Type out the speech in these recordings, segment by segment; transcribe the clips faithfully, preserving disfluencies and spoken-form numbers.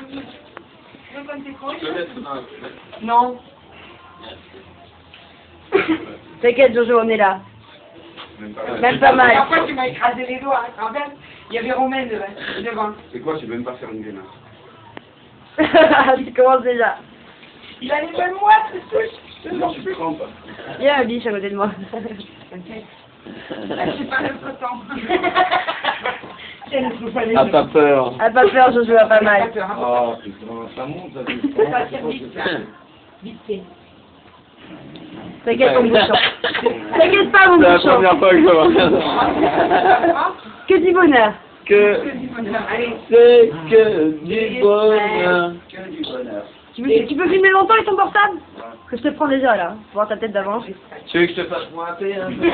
Tu peux mettre dans le... Non. T'inquiète Jojo, on est là. Même pas, Même pas mal. Après, tu m'as écrasé les doigts. En fait, il y avait Romain devant. devant. C'est quoi, tu veux même pas faire une gaine? Tu commences déjà. Il a les mêmes moites, c'est tout. Non, tu te trompes. Il y a un biche à côté de moi. T'inquiète. C'est pas notre temps. Ah, pas peur. A pas peur, Jojo a pas mal. Oh, putain, ça monte, ça Ça tire vite, là. Vite fait. T'inquiète mon bouchon. T'inquiète pas mon C'est la bouchon. première fois que je vois. Que du bonheur. Que Allez. c'est que du bonheur. Que du bonheur. Tu peux, tu peux filmer longtemps avec ton portable? Que je te prends déjà là, pour voir ta tête d'avant. Tu veux que je te fasse pointer un peu?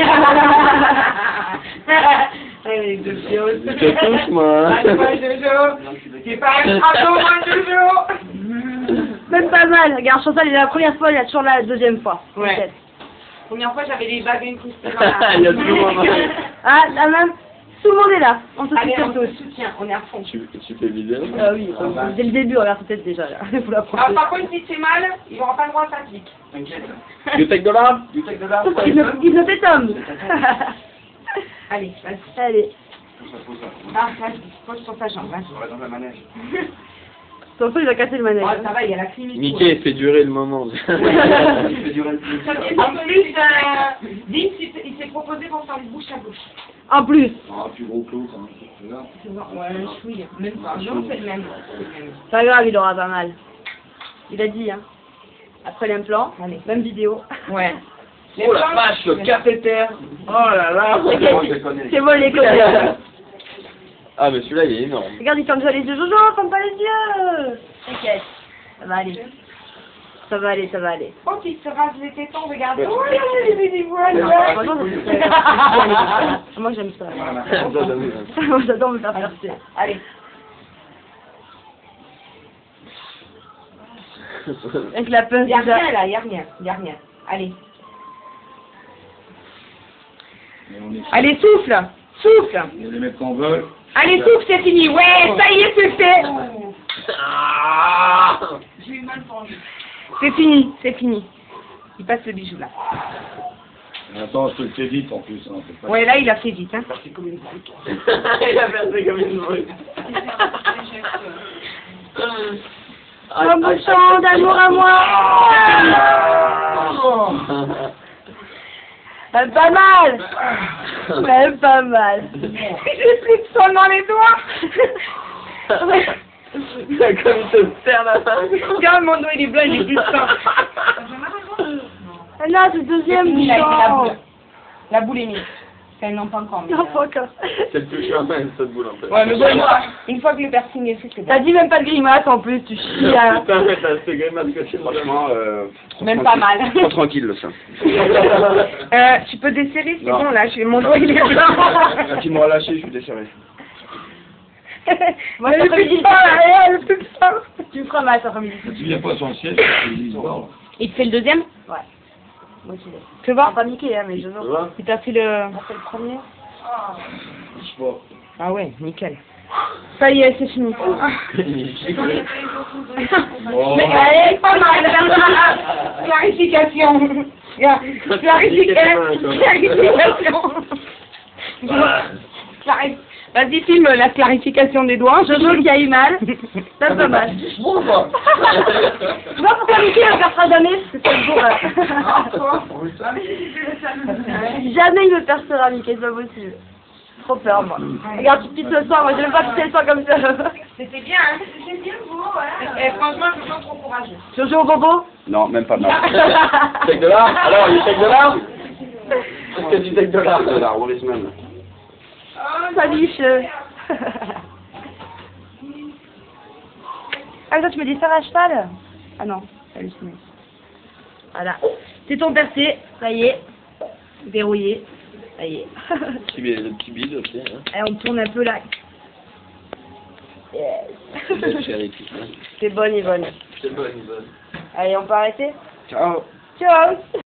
Allez, Jojo. Je te touche, moi. Allez, moi, Jojo. C'est pas un crapaud, moi, Jojo. Même pas mal. Regarde, Chantal, il est la première fois, il est toujours là la deuxième fois. Ouais. Peut-être. Première fois, j'avais les bagues incrustées dans Il y a tout le monde. Ah, là même, tout le monde est là. On se Allez, soutient on tous. se soutient, on est à fond. Tu, tu fais vidéo? Ah oui, dès le début, regarde sa tête déjà là. Faut la Alors, prendre. par contre, si c'est mal, il n'aura pas le droit à sa clique. T'inquiète. You take the love? You take the last Il ne il ne t'étonne. Allez, vas-y. Allez, Pose ça, pose ça. Ah, vas-y, pose sur ta jambe, vas-y. On va dans la manège. ton fou il va casser le manège. Oh, ça va, il y a la clinique. Mickey, fais durer le moment. Tu fais durer le plus. En plus, euh, Vince, il s'est- il s'est proposé pour faire du bouche à bouche. En plus, Ah, plus gros clou, quand même. C'est là. Ouais, un chouille, même pas. Non, c'est le même. C'est le même. pas grave, il aura pas mal. Il a dit, hein. Après l'implant, Allez. même vidéo. Ouais. Oh la vache, le cathéter. Oh là là. C'est bon les copains. Ah, mais celui-là, il est énorme. Regarde, il ferme déjà les yeux. Jojo, ferme pas les yeux. T'inquiète. Ça va aller. Ça va aller, ça va aller. Oh, il se rase les tétons, regarde. Ouais. Oh là là, il fait des voiles. Franchement, ça, c'est- Moi j'aime ça. Moi j'adore me faire percer. Allez. Avec la pince Il n'y a déjà. rien là, il n'y a rien. Il n'y a rien. Allez. Mais on est Allez, souffle. Souffle. Il y a des mecs qu'on veut. Allez, souffle, c'est fini. Ouais, ça y est, c'est fait. Ah. J'ai eu mal pour lui. C'est fini, c'est fini. Il passe le bijou là. Attends, je te le fais vite en plus. Hein, c'est pas... Ouais, là, il a fait vite. Hein. C'est comme une brute. Il a versé comme une brute. Un bouchon d'amour à moi. Même pas mal. Même pas mal. J'ai plus de sang dans les doigts. Comme il te serre la main. Regarde, mon doigt, il est blanc, il est plus de sang. Ah non, c'est le deuxième Il a été la boule. bouchon. La boule est mise. Enfin, non, pas encore. Mais, Non, euh, pas encore. C'est le plus chaud, cette boule en fait. Ouais, mais bon, une fois, une fois que le piercing est fait, c'est T'as bon. dit même pas de grimace en plus, tu chies. Hein. Putain, mais t'as ce grimace que c'est Franchement, euh, Même pas mal. trop tranquille le sein. Euh, tu peux desserrer, c'est Non. bon, là, j'ai mon doigt, il est blanc. Quand il m'aura lâché, je suis déchiré. Moi, Mais cet le après-midi, plus de sang, là, le plus de sang. tu me feras mal cet après-midi. Tu viens pas sur le siège, tu dis bon. Il te fait le deuxième? Ouais. Moi aussi. Tu vois? Pas Mickey, hein, mais je Tu veux. vois? Il t'a fait le... C'est le premier. Je sais pas. Ah ouais, nickel. Ça y est, c'est fini. Oh. Mais allez, pas mal. Clarification. Clarification. Clarification. Clarif- Vas-y, filme la clarification des doigts. Jojo qui a eu mal. C'est pas mal. Bon, quoi. Tu vois pourquoi Mickey ne percera jamais? Parce que c'est le jour. Jamais il me percera, Mickey, c'est pas possible. Trop peur, moi. Regarde, tu pisses le sang, moi j'aime pas pisser le sang comme ça. C'était bien, hein. C'était bien beau, ouais. Et franchement, je me sens trop courageux. Jojo au bobo? Non, même pas mal. Take de l'art? Alors, il take de l'art? Est-ce que tu take de l'art? De la Rolisman. Salut, che. Ah, toi, tu me dis faire à cheval? Ah non, c'est halluciné. Voilà. C'est ton percé, ça y est. Verrouillé. Ça y est. Le petit bide, le petit bide aussi. Hein. Et on tourne un peu là. Yes. Belle chérie. C'est bonne, Yvonne. C'est bonne, bonne. Allez, on peut arrêter? Ciao. Ciao.